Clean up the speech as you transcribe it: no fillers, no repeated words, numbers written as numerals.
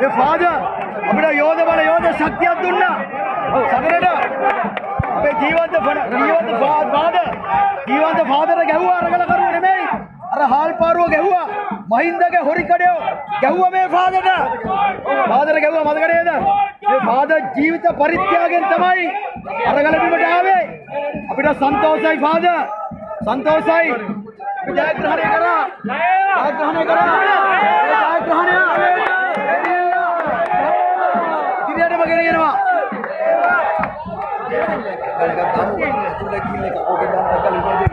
ඒ father අපිට යෝධ බල යෝධ ශක්තියක් දුන්නා. සතරට අපේ ජීවන්ත ෆාදර් ගැහුවා අරගල කරුව නෙමෙයි. අර හාල් පාරුව ගැහුවා. මහින්දගේ හොරි කඩේව ගැහුවා මේ ෆාදරට. ෆාදර් ගැහුවා මතක නේද? මේ ෆාදර් ජීවිත පරිත්‍යාගයෙන් තමයි අරගල බිමට ආවේ. අපිට සන්තෝෂයි ෆාදර්. සන්තෝෂයි. ජයග්‍රහණය කරා. ජයග්‍රහණය කරා. ජයග්‍රහණය. ඉතිරියටම ගෙනියනවා.